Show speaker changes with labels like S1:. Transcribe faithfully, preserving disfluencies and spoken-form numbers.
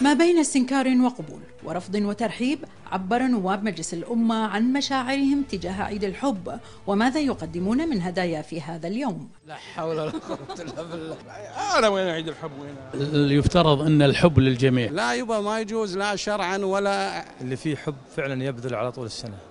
S1: ما بين استنكار وقبول ورفض وترحيب، عبر نواب مجلس الأمة عن مشاعرهم تجاه عيد الحب وماذا يقدمون من هدايا في هذا اليوم.
S2: لا حول ولا قوة إلا بالله. أنا وين عيد الحب وين؟
S3: يفترض أن الحب للجميع.
S2: لا يبا ما يجوز لا شرعا ولا
S4: اللي فيه حب فعلا يبذل على طول السنة.